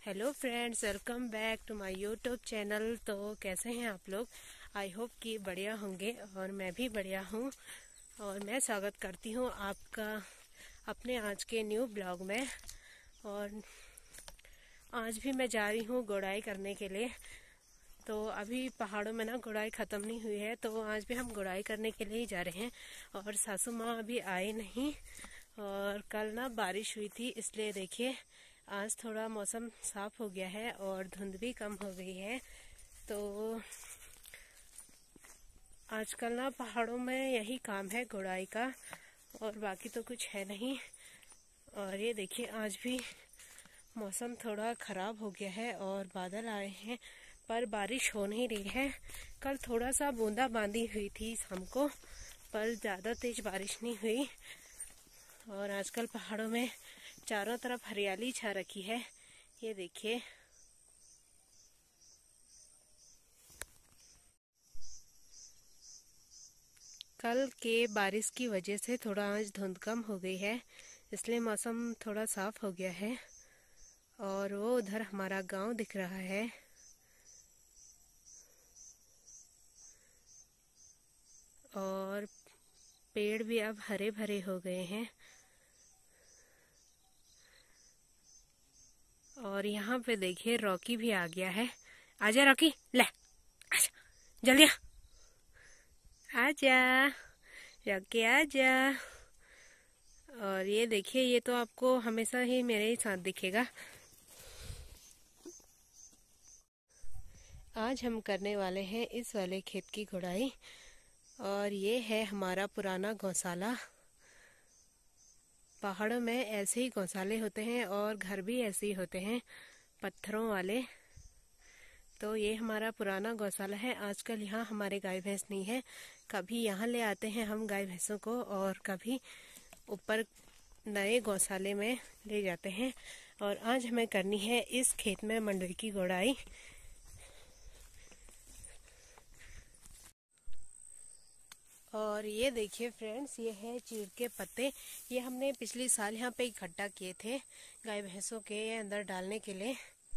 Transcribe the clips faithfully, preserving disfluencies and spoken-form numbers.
Hello friends, welcome back to my YouTube channel. तो कैसे हैं आप लोग? आई होप कि बढ़िया होंगे और मैं भी बढ़िया हूँ। और मैं स्वागत करती हूँ आपका अपने आज के न्यू ब्लॉग में। और आज भी मैं जा रही हूँ गुड़ाई करने के लिए। तो अभी पहाड़ों में ना गुड़ाई ख़त्म नहीं हुई है, तो आज भी हम गुड़ाई करने के लिए ही जा रहे हैं। और सासू माँ अभी आई नहीं, और कल ना बारिश हुई थी, इसलिए देखिए आज थोड़ा मौसम साफ हो गया है और धुंध भी कम हो गई है। तो आजकल ना पहाड़ों में यही काम है गुड़ाई का, और बाकी तो कुछ है नहीं। और ये देखिए आज भी मौसम थोड़ा ख़राब हो गया है और बादल आए हैं, पर बारिश हो नहीं रही है। कल थोड़ा सा बूंदा बांदी हुई थी शाम को, पर ज़्यादा तेज बारिश नहीं हुई। और आजकल पहाड़ों में चारों तरफ हरियाली छा रखी है, ये देखिए। कल के बारिश की वजह से थोड़ा आज धुंध कम हो गई है, इसलिए मौसम थोड़ा साफ हो गया है। और वो उधर हमारा गांव दिख रहा है। और पेड़ भी अब हरे भरे हो गए हैं। और यहाँ पे देखिए रॉकी भी आ गया है। आजा रॉकी, ले आजा, जल्दी आ आजा रॉकी, आजा। और ये देखिए, ये तो आपको हमेशा ही मेरे ही साथ दिखेगा। आज हम करने वाले हैं इस वाले खेत की गुड़ाई। और ये है हमारा पुराना गौशाला। पहाड़ों में ऐसे ही गौशाले होते हैं और घर भी ऐसे ही होते हैं, पत्थरों वाले। तो ये हमारा पुराना गौशाला है। आजकल यहाँ हमारे गाय भैंस नहीं है। कभी यहाँ ले आते हैं हम गाय भैंसों को, और कभी ऊपर नए गौशाले में ले जाते हैं। और आज हमें करनी है इस खेत में मंडवे की गुड़ाई। और ये देखिए फ्रेंड्स, ये है चीड़ के पत्ते। ये हमने पिछले साल यहाँ पे इकट्ठा किए थे गाय भैंसों के अंदर डालने के लिए।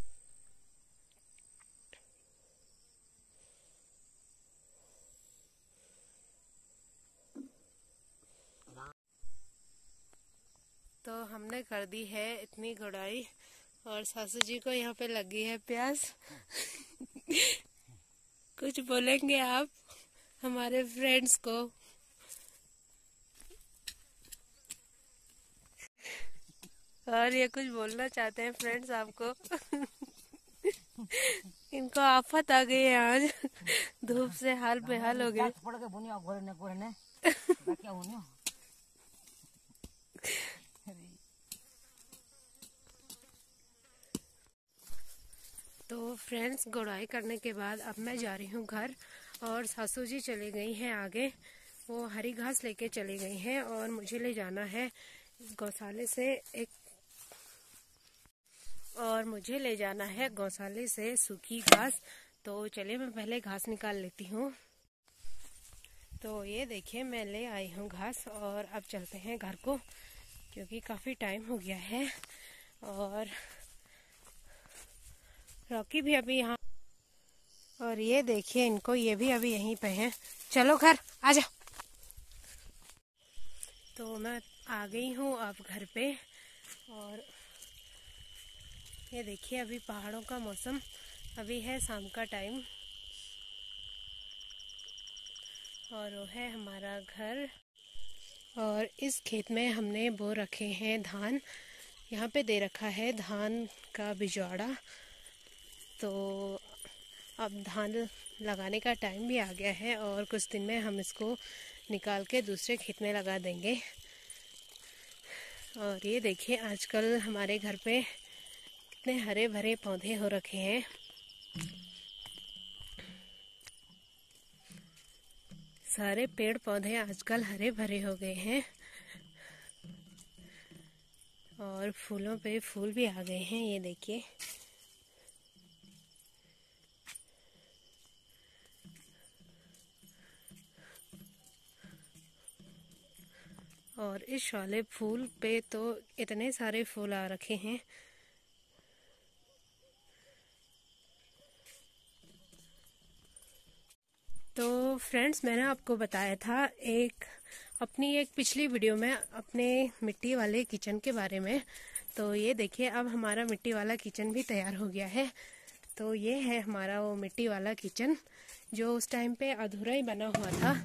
तो हमने कर दी है इतनी गुड़ाई, और सासू जी को यहाँ पे लगी है प्यास। कुछ बोलेंगे आप हमारे फ्रेंड्स को? और ये कुछ बोलना चाहते हैं फ्रेंड्स आपको? इनको आफत आ गई है आज। धूप से हाल बेहाल हो गए। तो फ्रेंड्स, गुड़ाई करने के बाद अब मैं जा रही हूँ घर। और सासू जी चली गई हैं आगे, वो हरी घास लेके चली गई हैं, और मुझे ले जाना है गौशाले से एक और मुझे ले जाना है गौशाले से सूखी घास। तो चलिए मैं पहले घास निकाल लेती हूँ। तो ये देखिए मैं ले आई हूँ घास, और अब चलते हैं घर को, क्योंकि काफ़ी टाइम हो गया है। और रॉकी भी अभी यहाँ, और ये देखिए इनको, ये भी अभी यहीं पे हैं। चलो घर आजा। तो मैं आ गई हूँ अब घर पे। और ये देखिए अभी पहाड़ों का मौसम, अभी है शाम का टाइम, और वो है हमारा घर। और इस खेत में हमने बो रखे हैं धान। यहाँ पे दे रखा है धान का बिजवाड़ा। तो अब धान लगाने का टाइम भी आ गया है, और कुछ दिन में हम इसको निकाल के दूसरे खेत में लगा देंगे। और ये देखिए आजकल हमारे घर पे कितने हरे भरे पौधे हो रखे हैं। सारे पेड़ पौधे आजकल हरे भरे हो गए हैं, और फूलों पे फूल भी आ गए हैं, ये देखिए। और इस वाले फूल पे तो इतने सारे फूल आ रखे हैं। तो फ्रेंड्स, मैंने आपको बताया था एक अपनी एक पिछली वीडियो में अपने मिट्टी वाले किचन के बारे में। तो ये देखिए, अब हमारा मिट्टी वाला किचन भी तैयार हो गया है। तो ये है हमारा वो मिट्टी वाला किचन जो उस टाइम पे अधूरा ही बना हुआ था।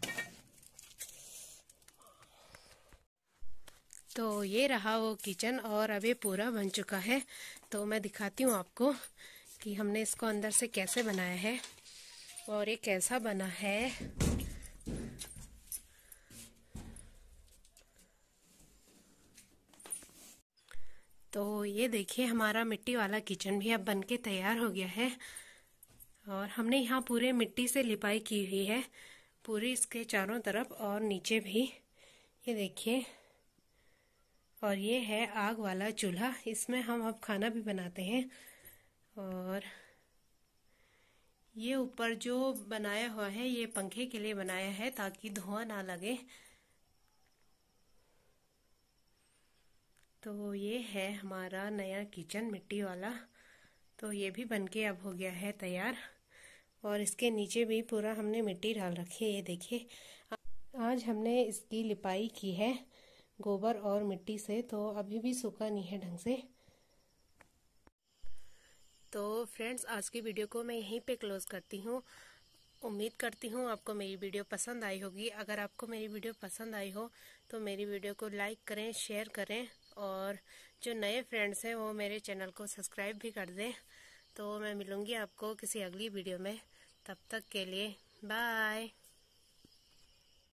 तो ये रहा वो किचन और अब ये पूरा बन चुका है। तो मैं दिखाती हूँ आपको कि हमने इसको अंदर से कैसे बनाया है और ये कैसा बना है। तो ये देखिए, हमारा मिट्टी वाला किचन भी अब बनके तैयार हो गया है। और हमने यहाँ पूरे मिट्टी से लिपाई की हुई है, पूरी इसके चारों तरफ और नीचे भी। ये देखिए, और ये है आग वाला चूल्हा, इसमें हम अब खाना भी बनाते हैं। और ये ऊपर जो बनाया हुआ है ये पंखे के लिए बनाया है ताकि धुआं ना लगे। तो ये है हमारा नया किचन मिट्टी वाला। तो ये भी बनके अब हो गया है तैयार। और इसके नीचे भी पूरा हमने मिट्टी डाल रखी है। ये देखिए, आज हमने इसकी लिपाई की है गोबर और मिट्टी से, तो अभी भी सूखा नहीं है ढंग से। तो फ्रेंड्स, आज की वीडियो को मैं यहीं पे क्लोज करती हूँ। उम्मीद करती हूँ आपको मेरी वीडियो पसंद आई होगी। अगर आपको मेरी वीडियो पसंद आई हो तो मेरी वीडियो को लाइक करें, शेयर करें, और जो नए फ्रेंड्स हैं वो मेरे चैनल को सब्सक्राइब भी कर दें। तो मैं मिलूँगी आपको किसी अगली वीडियो में। तब तक के लिए बाय।